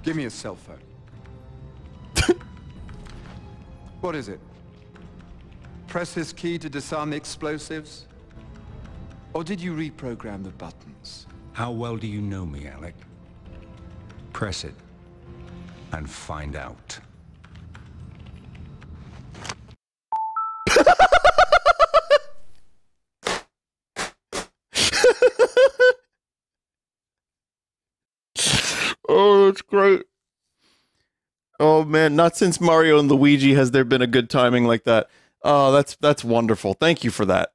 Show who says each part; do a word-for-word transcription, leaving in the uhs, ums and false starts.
Speaker 1: Give me a cell phone. What is it? Press this key to disarm the explosives? Or did you reprogram the buttons?
Speaker 2: How well do you know me, Alec? Press it and find out.
Speaker 3: Oh, that's great. Oh man, not since Mario and Luigi has there been a good timing like that. Oh, that's that's wonderful. Thank you for that.